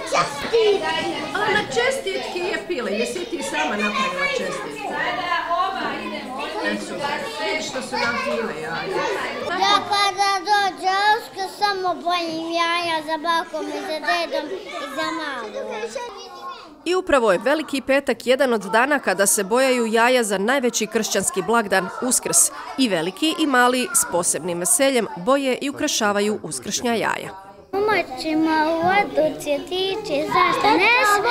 A na čestitki je pile, jesi ti sama napravila čestitke? Vidiš što su nam pile jaja. Ja kada dođe Uskrs samo bojim jaja za bakom i za dedom i za malu. I upravo je Veliki petak jedan od dana kada se bojaju jaja za najveći kršćanski blagdan Uskrs. I veliki i mali s posebnim veseljem boje i ukrašavaju uskršnja jaja. Umočimo u vodu cvjetići, zašto ne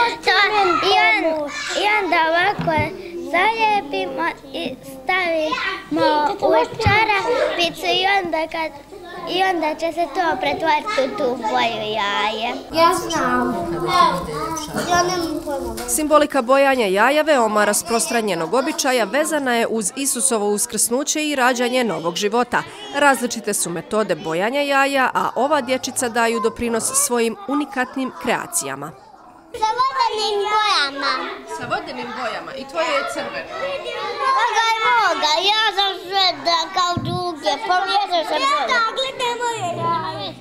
i onda ovako zalijepimo i stavimo u čarapicu i onda će se to pretvoriti u tu boju jaje. Ja znam. Ja nemam pojma. Simbolika bojanja jaja veoma rasprostranjenog običaja vezana je uz Isusovo uskrsnuće i rađanje novog života. Različite su metode bojanja jaja, a ova dječica daju doprinos svojim unikatnim kreacijama. Sa vodenim bojama. Sa vodenim bojama? I tvoje je crveno? Moga, ja sam sredna kao druge, pomiješam se bolje. Ja gledaj moje jaje.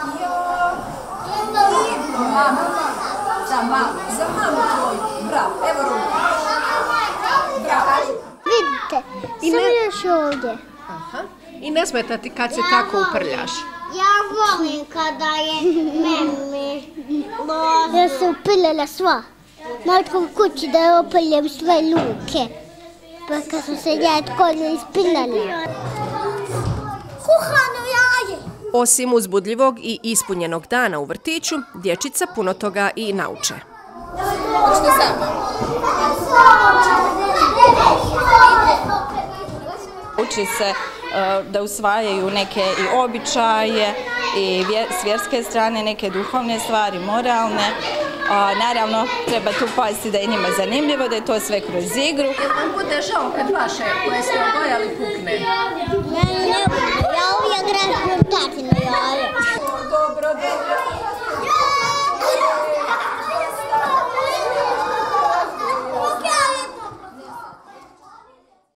Za mamu tvoju. Bravo, evo ruku. Vidite, sam još ovdje. I ne smeta ti kad se tako uprljaš? Ja volim kada je meni loza. Ja sam uprljala sva. Matko kući da je oprljam sve luke. Pa kad su se djetkolje ispinali. Kuhano jaje! Osim uzbudljivog i ispunjenog dana u vrtiću, dječica puno toga i nauče. Što samo? Uči se da usvajaju neke i običaje i s vjerske strane neke duhovne stvari, moralne. Naravno, treba tu paziti da je njima zanimljivo, da je to sve kroz igru. Jel vam bude žao kad vaše koje ste obojali pukne? Ne bude.